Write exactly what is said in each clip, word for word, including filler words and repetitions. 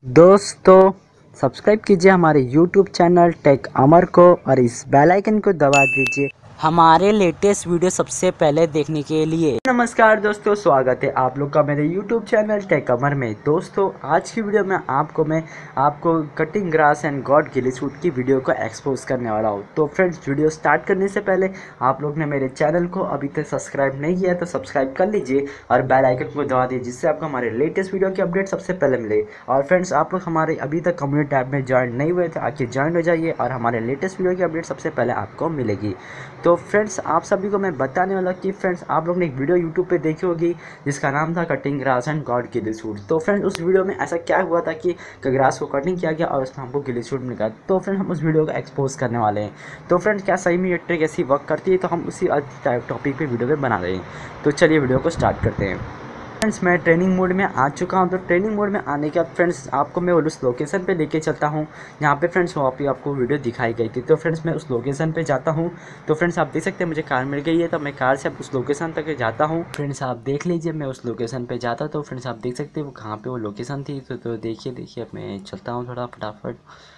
दोस्तों सब्सक्राइब कीजिए हमारे यूट्यूब चैनल टेक अमर को और इस बेल आइकन को दबा दीजिए हमारे लेटेस्ट वीडियो सबसे पहले देखने के लिए। नमस्कार दोस्तों, स्वागत है आप लोग का मेरे यूट्यूब चैनल टेक अमर में। दोस्तों आज की वीडियो में आपको मैं आपको cutting grass and god ghillie suit की वीडियो को एक्सपोज करने वाला हूँ। तो फ्रेंड्स, वीडियो स्टार्ट करने से पहले आप लोग ने मेरे चैनल को अभी तक सब्सक्राइब नहीं किया तो सब्सक्राइब कर लीजिए और बेल आइकन को दबा दीजिए, जिससे आपको हमारे लेटेस्ट वीडियो की अपडेट सबसे पहले मिले। और फ्रेंड्स, आप लोग हमारे अभी तक कम्युनिटी टैब में ज्वाइन नहीं हुए तो आके ज्वाइन हो जाइए और हमारे लेटेस्ट वीडियो की अपडेट सबसे पहले आपको मिलेगी। तो फ्रेंड्स, आप सभी को मैं बताने वाला कि फ्रेंड्स आप लोग ने एक वीडियो यूट्यूब पे देखी होगी जिसका नाम था cutting grass and god ghillie suit. तो फ्रेंड्स, उस वीडियो में ऐसा क्या हुआ था कि ग्रास को कटिंग किया गया और उसमें हमको गिली सूट मिला। तो फ्रेंड हम उस वीडियो को एक्सपोज करने वाले हैं। तो फ्रेंड्स, क्या सही में ये ट्रिक ऐसी वर्क करती है? तो हम उसी टॉपिक पे वीडियो पे बना रहे हैं। तो चलिए वीडियो को स्टार्ट करते हैं। फ्रेंड्स, मैं ट्रेनिंग मोड में आ चुका हूं। तो ट्रेनिंग मोड में आने के बाद फ्रेंड्स आपको मैं उस लोकेशन पे लेके चलता हूं जहां पे फ्रेंड्स वहाँ पे आपको वीडियो दिखाई गई थी। तो फ्रेंड्स मैं उस लोकेशन पे जाता हूं। तो फ्रेंड्स आप देख सकते हैं मुझे कार मिल गई है, तो मैं कार से अब उस लोकेशन तक जाता हूं। फ्रेंड्स आप देख लीजिए मैं उस लोकेशन पे जाता। तो फ्रेंड्स आप देख सकते हैं वो कहाँ पे वो लोकेशन थी। तो, तो देखिए देखिए अब मैं चलता हूँ थोड़ा फटाफट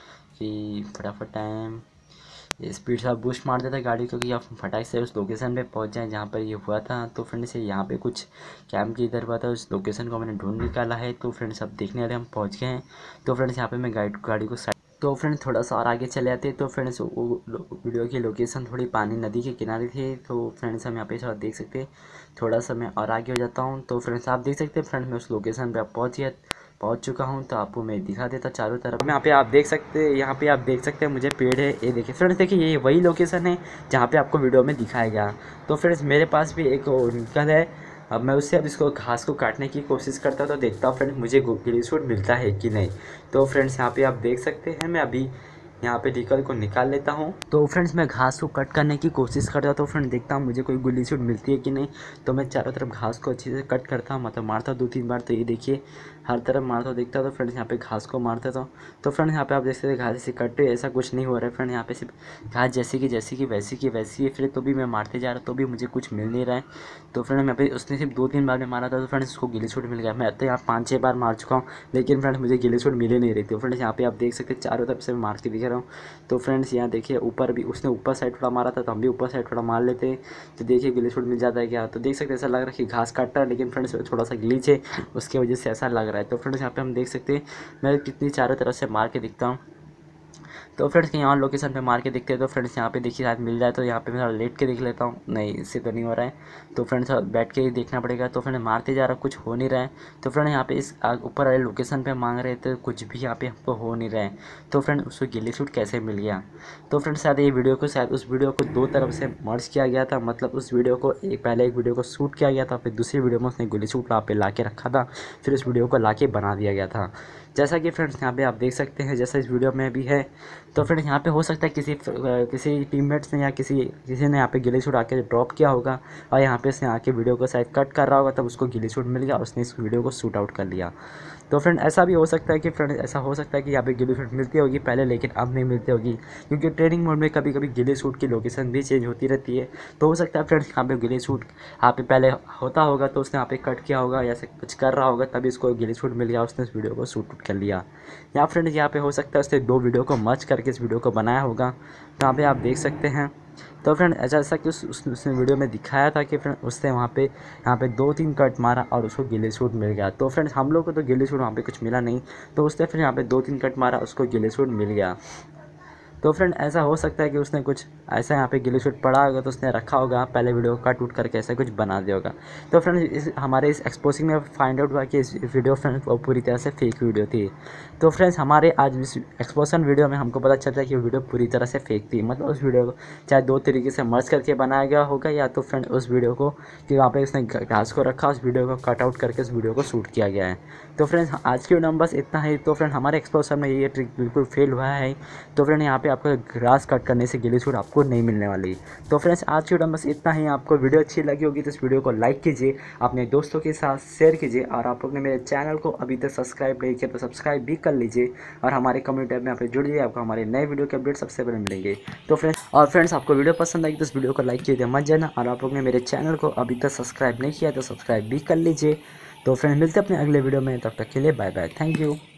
कि फटाफट टाइम स्पीड से आप बूस्ट मार देता गाड़ी, क्योंकि आप फटाक से उस लोकेशन पे पहुंच जाएं जहाँ पर ये हुआ था। तो फ्रेंड्स यहाँ पे कुछ कैंप की इधर हुआ था, उस लोकेशन को मैंने ढूंढ निकाला है। तो फ्रेंड्स अब देखने वाले हम पहुंच गए हैं। तो फ्रेंड्स यहाँ पे मैं गाइड गाड़ी को साइड तो फ्रेंड्स थोड़ा सा और आगे चले आते। तो फ्रेंड्स वो वीडियो की लोकेशन थोड़ी पानी नदी के किनारे थी। तो फ्रेंड्स हम यहाँ पे थोड़ा देख सकते हैं, थोड़ा सा मैं और आगे हो जाता हूँ। तो फ्रेंड्स आप देख सकते हैं फ्रेंड्स मैं उस लोकेशन पे पहुँच गया पहुंच चुका हूं। तो आपको मैं दिखा देता चारों तरफ। यहाँ पे आप देख सकते हैं यहाँ पे आप देख सकते हैं मुझे पेड़ है, ये देखिए फ्रेंड्स, देखिए ये वही लोकेशन है जहाँ पे आपको वीडियो में दिखाया गया। तो फ्रेंड्स मेरे पास भी एक निकल है। अब मैं उससे अब इसको घास को काटने की कोशिश करता तो देखता हूँ फ्रेंड्स मुझे गिली सूट मिलता है कि नहीं। तो फ्रेंड्स यहाँ पे आप देख सकते हैं मैं अभी यहाँ पे निकल को निकाल लेता हूँ। तो फ्रेंड्स मैं घास को कट करने की कोशिश करता तो फ्रेंड देखता हूँ मुझे कोई गिली सूट मिलती है कि नहीं। तो मैं चारों तरफ घास को अच्छे से कट करता हूँ, मतलब मारता दो तीन बार। तो ये देखिए हर तरफ मारता देखता तो फ्रेंड्स यहाँ पे घास को मारता था। तो फ्रेंड्स यहाँ पे आप देख सकते हैं घास से कट रही, ऐसा कुछ नहीं हो रहा है फ्रेंड। यहाँ पे सिर्फ घास जैसी की जैसी की वैसी की वैसी है। फिर तो भी मैं मारते जा रहा तो भी मुझे कुछ मिल नहीं रहा है। तो फ्रेंड यहाँ पे उसने सिर्फ दो तीन बार में मारा था तो फ्रेंड्स उसको गिली सूट मिल गया। मैं तो यहाँ पाँच छः बार मार चुका हूँ लेकिन फ्रेंड्स मुझे गिली सूट मिले नहीं रही थी। फ्रेंड्स यहाँ पे आप देख सकते हैं चारों तरफ से मार के दिख रहा हूँ। तो फ्रेंड्स यहाँ देखिए ऊपर भी उसने ऊपर साइड थोड़ा मारा था तो हम भी ऊपर साइड थोड़ा मार लेते हैं। तो देखिए गिली सूट मिल जाता है क्या। तो देख सकते हैं ऐसा लग रहा है कि घास काट रहा है, लेकिन फ्रेंड्स थोड़ा सा ग्लिच है उसकी वजह से ऐसा लग रहा है। तो फ्रेंड्स यहाँ पे हम देख सकते हैं मैं कितनी चारों तरफ से मार के दिखता हूँ। तो फ्रेंड्स कहीं और लोकेशन पे मार के देखते हैं। तो फ्रेंड्स यहाँ पे देखिए शायद मिल जाए। तो यहाँ पे मैं थोड़ा लेट के देख लेता हूँ, नहीं इससे तो नहीं हो रहा है। तो फ्रेंड्स बैठ के ही देखना पड़ेगा। तो फ्रेंड मारते जा रहा कुछ हो नहीं रहा है। तो फ्रेंड यहाँ पे इस ऊपर वाले लोकेशन पे मांग रहे थे, कुछ भी यहाँ पे हमको हो नहीं रहा है। तो फ्रेंड उसको गिली सूट कैसे मिल गया? तो फ्रेंड्स शायद ये वीडियो को शायद उस वीडियो को दो तरफ से मर्ज किया गया था, मतलब उस वीडियो को एक पहले एक वीडियो को शूट किया गया था, फिर दूसरी वीडियो में उसने गिली सूट वहाँ पे ला के रखा था, फिर उस वीडियो को ला के बना दिया गया था। जैसा कि फ्रेंड्स यहाँ पे आप देख सकते हैं जैसा इस वीडियो में भी है। तो फ्रेंड्स यहाँ पे हो सकता है किसी किसी टीममेट्स ने या किसी किसी ने यहाँ पे गिली सूट आके ड्रॉप किया होगा और यहाँ पे उसने आके वीडियो को शायद कट कर रहा होगा, तब उसको गिली सूट मिल गया और उसने इस वीडियो को शूट आउट कर लिया। तो फ्रेंड ऐसा भी हो सकता है कि फ्रेंड ऐसा हो सकता है कि यहाँ पे गिली सूट मिलती होगी पहले लेकिन अब नहीं मिलती होगी, क्योंकि ट्रेनिंग मोड में कभी कभी गिली सूट की लोकेशन भी चेंज होती रहती है। तो हो सकता है फ्रेंड्स यहाँ पे गिली सूट यहाँ पे पहले होता होगा तो उसने यहाँ पे कट किया होगा या ऐसे कुछ कर रहा होगा, तभी इसको गिली सूट मिल गया, उसने इस वीडियो को शूट आउट कर लिया। या फ्रेंड्स यहाँ पे हो सकता है उसने दो वीडियो को मर्ज करके इस वीडियो को बनाया होगा। तो यहाँ पे आप देख सकते हैं। तो फ्रेंड ऐसा ऐसा कि उस उसने वीडियो में दिखाया था कि फ्रेंड उसने वहाँ पे यहाँ पे दो तीन कट मारा और उसको गिली सूट मिल गया। तो फ्रेंड्स हम लोग को तो गिली सूट वहाँ पे कुछ मिला नहीं, तो उसने फिर यहाँ पे दो तीन कट मारा उसको गिली सूट मिल गया। तो फ्रेंड ऐसा हो सकता है कि उसने कुछ ऐसा यहाँ पे गिली सूट पड़ा होगा तो उसने रखा होगा पहले वीडियो कट उट करके ऐसा कुछ बना दिया होगा। तो फ्रेंड इस हमारे इस एक्सपोजिंग में फाइंड आउट हुआ कि इस वीडियो फ्रेंड वो पूरी तरह से फेक वीडियो थी। तो फ्रेंड्स हमारे आज इस एक्सपोजन वीडियो में हमको पता चलता है कि वीडियो पूरी तरह से फेक थी, मतलब उस वीडियो को चाहे दो तरीके से मर्ज करके बनाया गया होगा या तो फ्रेंड उस वीडियो को कि वहाँ पे उसने घास को रखा उस वीडियो को कट आउट करके उस वीडियो को शूट किया गया है। तो फ्रेंड्स आज की वीडियो में बस इतना ही। तो फ्रेंड हमारे एक्सपोजन में ये ट्रिक बिल्कुल फेल हुआ है। तो फ्रेंड यहाँ पे आपको ग्रास कट करने से गिली सूट आपको नहीं मिलने वाली। तो फ्रेंड्स आज की वीडियो में बस इतना ही। आपको वीडियो अच्छी लगी होगी तो इस वीडियो को लाइक कीजिए, अपने दोस्तों के साथ शेयर कीजिए, और आप लोग ने मेरे चैनल को अभी तक सब्सक्राइब नहीं किया तो सब्सक्राइब भी कर लीजिए और हमारे कम्युनिटी टैब में आप जुड़िए, आपको हमारे नए वीडियो के अपडेट सबसे पहले मिलेंगे। तो फ्रेंड्स और फ्रेंड्स आपको वीडियो पसंद आई तो इस वीडियो को लाइक कीजिए मत जाना, और आप लोग ने मेरे चैनल को अभी तक सब्सक्राइब नहीं किया तो सब्सक्राइब भी कर लीजिए। तो फ्रेंड्स मिलते हैं अपने अगले वीडियो में, तब तक के लिए बाय बाय, थैंक यू।